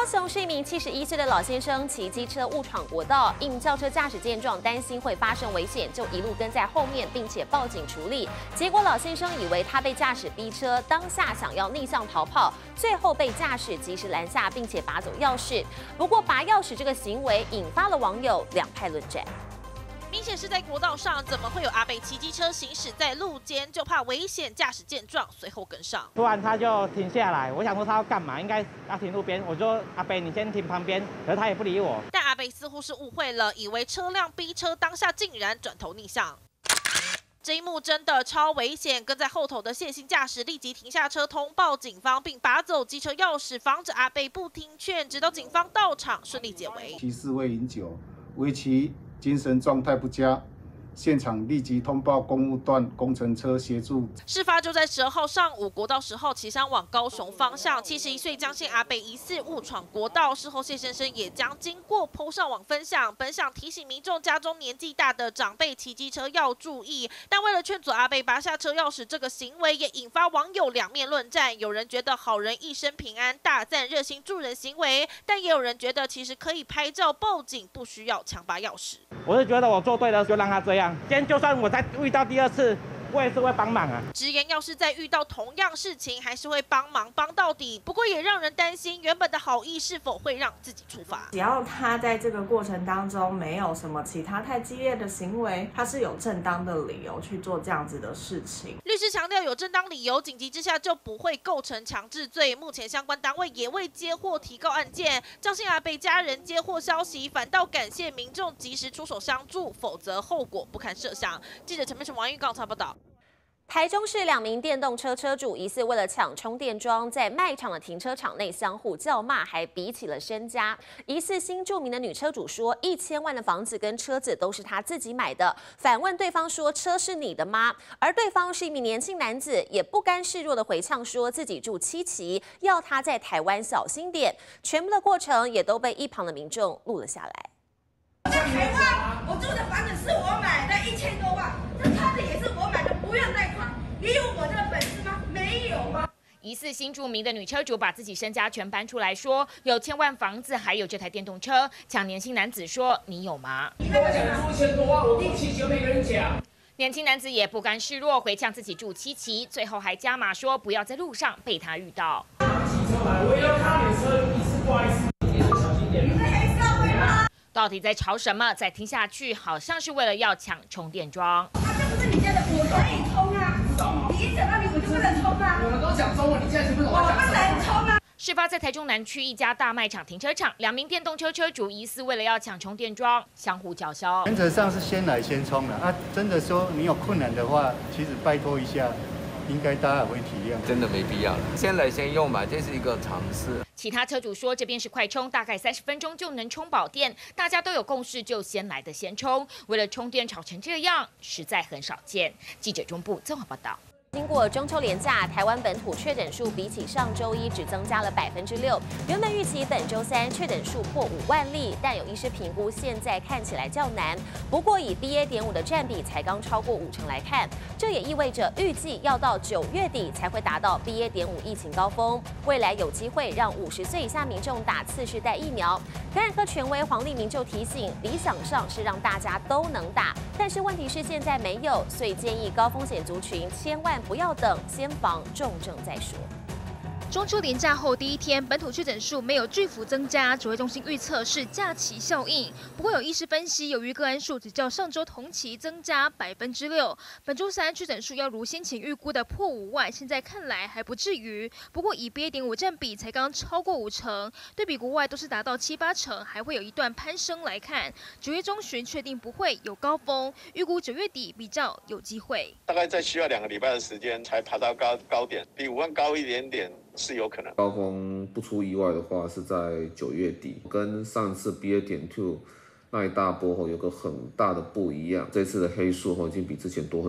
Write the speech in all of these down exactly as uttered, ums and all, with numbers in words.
雄是一名七十一岁的老先生，骑机车误闯国道，一名轿车驾驶见状，担心会发生危险，就一路跟在后面，并且报警处理。结果老先生以为他被驾驶逼车，当下想要逆向逃跑，最后被驾驶及时拦下，并且拔走钥匙。不过拔钥匙这个行为引发了网友两派论战。 明显是在国道上，怎么会有阿伯骑机车行驶在路肩？就怕危险，驾驶见状随后跟上。 突然他就停下来，我想说他要干嘛？应该要停路边。我说阿伯，你先停旁边，可是他也不理我。 但阿伯似乎是误会了，以为车辆逼车，当下竟然转头逆向。 这一幕真的超危险，跟在后头的谢姓驾驶立即停下车通报警方，并拔走机车钥匙，防止阿伯不听劝，直到警方到场顺利解围。 其示未饮酒，为其 精神状态不佳，现场立即通报公务段工程车协助。 事发就在十二号上午，国道十号骑山往高雄方向，七十一岁江姓阿伯疑似误闯国道。事后谢先生也将经过 po 上网分享，本想提醒民众家中年纪大的长辈骑机车要注意，但为了劝阻阿伯拔下车钥匙这个行为，也引发网友两面论战。有人觉得好人一生平安，大赞热心助人行为，但也有人觉得其实可以拍照报警，不需要强拔钥匙。 我是觉得我做对了，就让他这样。今天就算我再遇到第二次，我也是会帮忙啊。 直言要是再遇到同样事情，还是会帮忙帮到底。不过也让人担心，原本的好意是否会让自己处罚？ 只要他在这个过程当中没有什么其他太激烈的行为，他是有正当的理由去做这样子的事情。 律师强调，有正当理由，紧急之下就不会构成强制罪。目前相关单位也未接获提告案件。张姓阿伯家人接获消息，反倒感谢民众及时出手相助，否则后果不堪设想。记者陈佩成、王玉刚报道。 台中市两名电动车车主疑似为了抢充电桩，在卖场的停车场内相互叫骂，还比起了身家。疑似新住民的女车主说，一千万的房子跟车子都是她自己买的，反问对方说：“车是你的吗？”而对方是一名年轻男子，也不甘示弱的回呛说自己住七期，要他在台湾小心点。全部的过程也都被一旁的民众录了下来。 在台湾，我住的房子是我买的，一千多万，这车子也是我买的，不用贷款。 你有我这个本事吗？没有吗？ 疑似新住民的女车主把自己身家全搬出来说，有千万房子，还有这台电动车。抢年轻男子说：“你有吗？” 你跟我讲出一千多万，我住七期又没跟人讲。 年轻男子也不甘示弱，回呛自己住七期，最后还加码说不要在路上被他遇到。 骑车来，我也要看你车，一次不好意思，你小心点。你是黑社会吗？ 到底在吵什么？再听下去，好像是为了要抢充电桩。 啊，这不是你家的，我可以充啊。 你一讲到你，我就不能冲啊！ 我们都讲中文，你现在是不是我不能冲啊！ 事发在台中南区一家大卖场停车场，两名电动车车主疑似为了要抢充电桩，相互叫嚣。 原则上是先来先冲的啊！真的说你有困难的话，其实拜托一下，应该大家也会体谅。 真的没必要了，先来先用嘛，这是一个尝试。 其他车主说，这边是快充，大概三十分钟就能充饱电，大家都有共识，就先来的先充。为了充电吵成这样，实在很少见。记者中部综合报道。 经过中秋连假，台湾本土确诊数比起上周一只增加了百分之六。原本预期本周三确诊数破五万例，但有医师评估现在看起来较难。不过以 B A 点五的占比才刚超过五成来看，这也意味着预计要到九月底才会达到 B A 点五疫情高峰。未来有机会让五十岁以下民众打次世代疫苗。感染科权威黄立明就提醒，理想上是让大家都能打，但是问题是现在没有，所以建议高风险族群千万不要等，先防重症再说。 中秋连假后第一天，本土确诊数没有巨幅增加，指挥中心预测是假期效应。不过有医师分析，由于个案数只较上周同期增加百分之六，本周三确诊数要如先前预估的破五万，现在看来还不至于。不过以 B A 点五占比才刚超过五成，对比国外都是达到七八成，还会有一段攀升来看。九月中旬确定不会有高峰，预估九月底比较有机会。 大概再需要两个礼拜的时间才爬到高高点，比五万高一点点。 是有可能， 高峰不出意外的话是在九月底，跟上次 B A 点二那一大波后有个很大的不一样，这次的黑数后已经比之前多很多。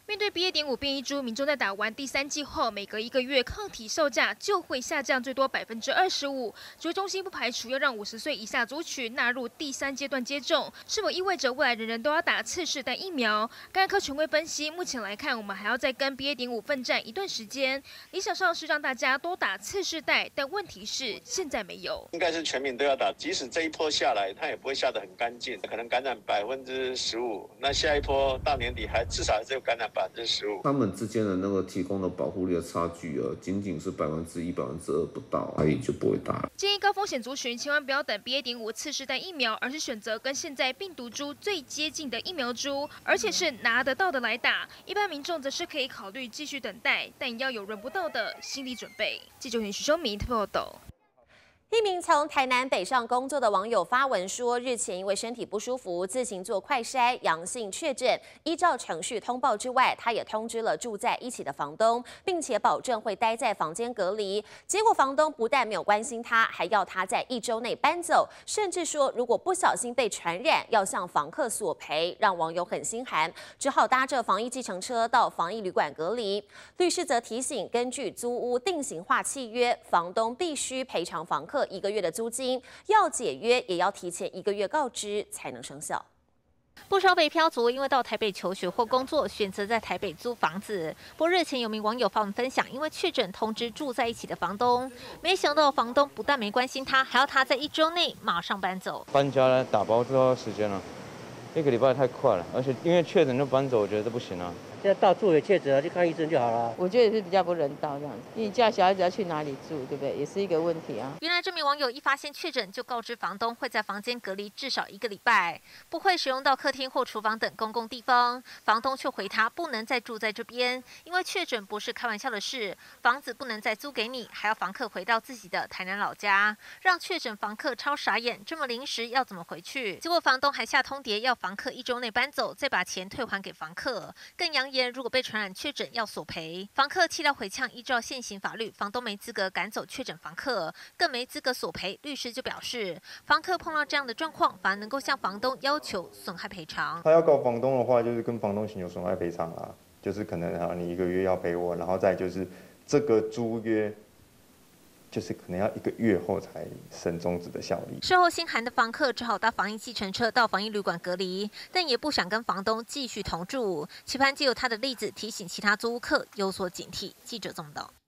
面对 B A 点五变异株，民众在打完第三剂后，每隔一个月抗体售价就会下降最多百分之二十五。指挥中心不排除要让五十岁以下族群纳入第三阶段接种，是否意味着未来人人都要打次世代疫苗？感染科权威分析，目前来看，我们还要再跟 B A 点五奋战一段时间。理想上是让大家多打次世代，但问题是现在没有。 应该是全民都要打，即使这一波下来，它也不会下得很干净，可能感染百分之十五，那下一波到年底还至少还是有感染百分之十五。他们之间的那个提供的保护力的差距啊，仅仅是百分之一、百分之二不到，所以就不会打了。 建议高风险族群千万不要等 B A 点五次世代疫苗，而是选择跟现在病毒株最接近的疫苗株，而且是拿得到的来打。一般民众则是可以考虑继续等待，但也要有轮不到的心理准备。记者许修明特别报道。 一名从台南北上工作的网友发文说，日前因为身体不舒服，自行做快筛，阳性确诊。依照程序通报之外，他也通知了住在一起的房东，并且保证会待在房间隔离。结果房东不但没有关心他，还要他在一周内搬走，甚至说如果不小心被传染，要向房客索赔，让网友很心寒，只好搭着防疫计程车到防疫旅馆隔离。律师则提醒，根据租屋定型化契约，房东必须赔偿房客一个月的租金，要解约也要提前一个月告知才能生效。 不少北漂族因为到台北求学或工作，选择在台北租房子。不过日前有名网友发文分享，因为确诊通知住在一起的房东，没想到房东不但没关心他，还要他在一周内马上搬走。 搬家呢，打包就要时间了，一个礼拜太快了，而且因为确诊就搬走，我觉得这不行啊。 现在到处也确诊了，去看医生就好了。 我觉得也是比较不人道这样子，因为你叫小孩子要去哪里住，对不对？也是一个问题啊。 原来这名网友一发现确诊就告知房东会在房间隔离至少一个礼拜，不会使用到客厅或厨房等公共地方。房东却回他不能再住在这边，因为确诊不是开玩笑的事，房子不能再租给你，还要房客回到自己的台南老家，让确诊房客超傻眼，这么临时要怎么回去？结果房东还下通牒要房客一周内搬走，再把钱退还给房客，更扬言如果被传染确诊要索赔。房客气到回呛，依照现行法律，房东没资格赶走确诊房客，更没资格索赔。律师就表示，房客碰到这样的状况，反而能够向房东要求损害赔偿。 他要告房东的话，就是跟房东请求损害赔偿啊，就是可能啊，你一个月要赔我，然后再就是这个租约。就是可能要一个月后才生终止的效力。 事后心寒的房客只好搭防疫计程车到防疫旅馆隔离，但也不想跟房东继续同住，期盼藉由他的例子提醒其他租屋客有所警惕。记者这么道。